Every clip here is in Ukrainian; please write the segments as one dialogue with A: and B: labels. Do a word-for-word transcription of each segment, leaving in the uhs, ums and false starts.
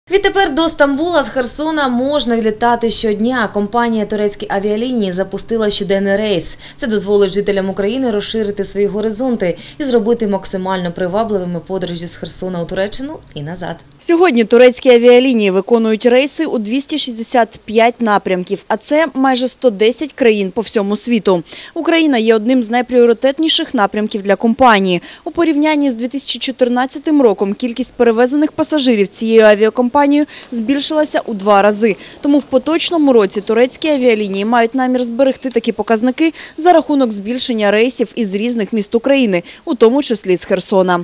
A: Відтепер до Стамбула з Херсона можна відлітати щодня. Компанія «Турецькі авіалінії» запустила щоденний рейс. Це дозволить жителям України розширити свої горизонти і зробити максимально привабливими подорожі з Херсона у Туреччину і назад.
B: Сьогодні турецькі авіалінії виконують рейси у двісті шістдесят п'ять напрямків, а це майже сто десять країн по всьому світу. Україна є одним з найпріоритетніших напрямків для компанії. У порівнянні з дві тисячі чотирнадцятим роком кількість перевезених пасажирів цією авіакомпанією збільшилася у два рази. Тому в поточному році турецькі авіалінії мають намір зберегти такі показники за рахунок збільшення рейсів із різних міст України, у тому числі з Херсона.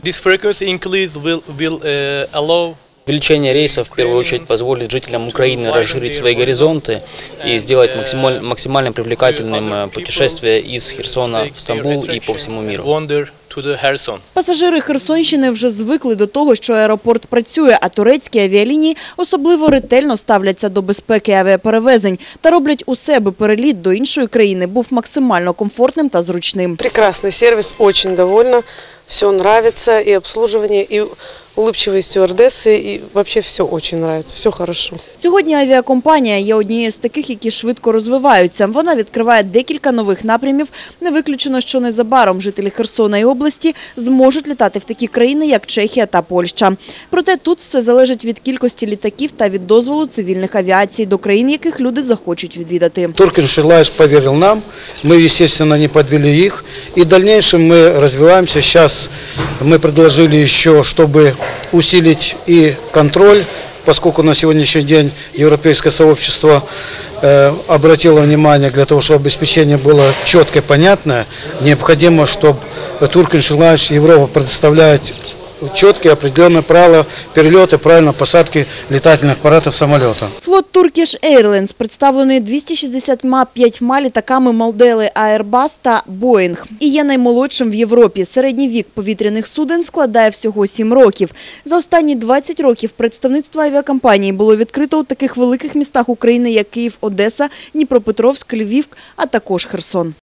C: Увеличение рейсов в первую очередь позволит жителям Украины расширить свои горизонты и сделать максимально, максимально привлекательным путешествие из Херсона в Стамбул и по всему миру.
B: Пасажири Херсонщини вже звикли до того, що аеропорт працює, а турецькі авіалінії особливо ретельно ставляться до безпеки авіаперевезень та роблять усе, аби переліт до іншої країни був максимально комфортним та зручним.
D: Прекрасний сервіс, дуже довольна, все подобається, і обслуговування, і улыбчивые стюардессы, и вообще все очень нравится, все хорошо.
B: Сьогодні авіакомпанія є однією з таких, які швидко розвиваються. Вона відкриває декілька нових напрямів. Не виключено, що незабаром жителі Херсона і області зможуть літати в такі країни, як Чехія та Польща. Проте тут все залежить від кількості літаків та від дозволу цивільних авіацій до країн, яких люди захочуть відвідати.
E: Turkish Airlines повірив нам, ми, звісно, не підвели їх. І в дальнейшем ми розвиваємося. Зараз ми предложили ще, щоб усилить и контроль, поскольку на сегодняшний день европейское сообщество э, обратило внимание, для того, чтобы обеспечение было четкое, понятное, необходимо, чтобы Turkish Airlines Европа предоставляет четкие определенные правила перелета, правильно посадки летательных аппаратов самолета.
B: Флот Turkish Airlines представлений двісті шістдесят п'ятьма літаками модели Airbus та Boeing і є наймолодшим в Європі. Середній вік повітряних суден складає всього сім років. За останні двадцять років представництво авіакомпанії було відкрито у таких великих містах України, як Київ, Одеса, Дніпропетровськ, Львів, а також Херсон.